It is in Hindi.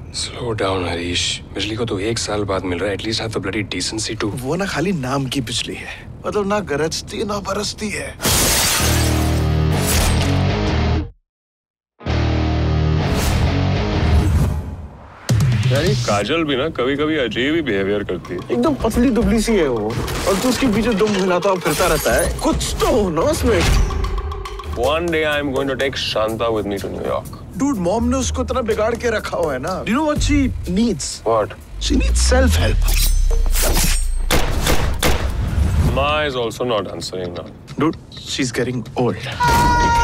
Slow down, Harish. बिजली को तो 1 साल बाद मिल रहा है. At least have the bloody decency to. वो ना खाली नाम की बिजली है. मतलब ना गरजती ना बरसती है. यार ये काजल भी ना कभी-कभी अजीब ही बिहेवियर करती है. एकदम पतली दुबली सी है वो. और तू उसके पीछे दुम हिलाता और फिरता रहता है. कुछ तो हो ना उसमें. One day I am going to take Shanta with me to New York. Dude, mom ने उसको इतना बिगाड़ के रखा हुआ है ना. Do you know what she needs? What? She needs self-help. Ma is also not answering now. Dude, she's getting old.